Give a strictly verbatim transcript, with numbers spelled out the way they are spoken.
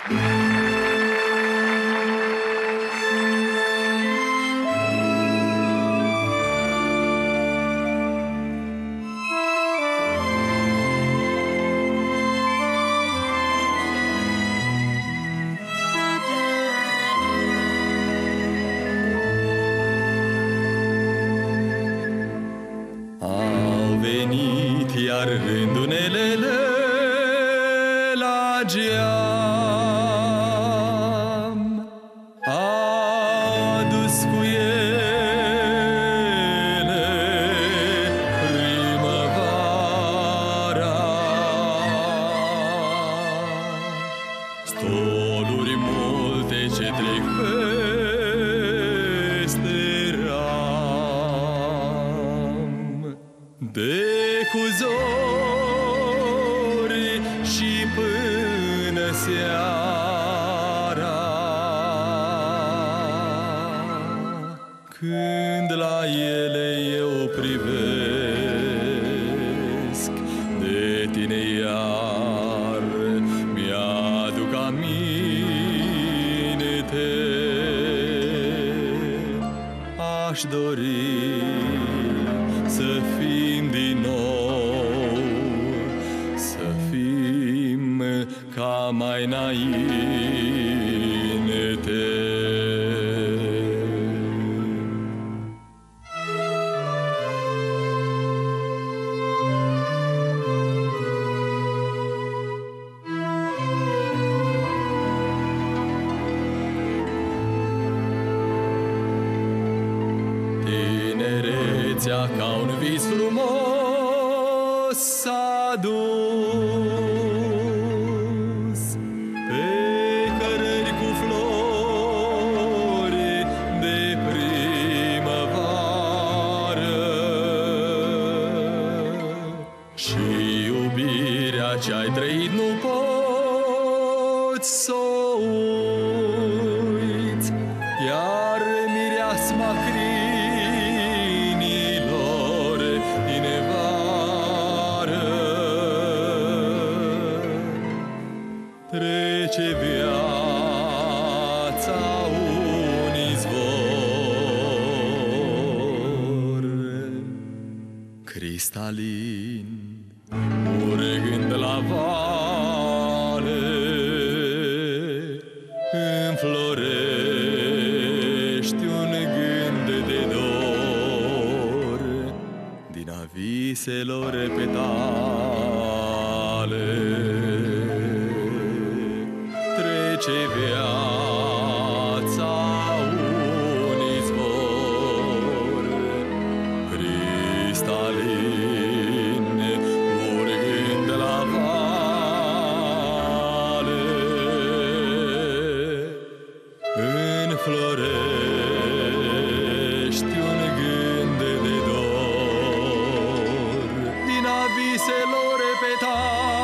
Iar rândunelele la geam a dus cu ele primăvara. Stoluri multe ce trec peste ram, de cu zori și până seara, când la ele eu privesc, de tine iar mi-aduc aminte. Aș dori să fim din nou, să fim ca mai înainte. Tinerețea ca un vis frumos s-a dus pe cărări cu flori de primăvară, și iubirea ce-ai trăit nu poți să o uiți, iar mireasma crinilor din vară. Trece viața un izvor cristalin, urgând la vale, înflorești un gând de dor din a viselor petale. Trece viața un izvor cristalin, urgând la vale, înflorești un gând de dor din a viselor petale.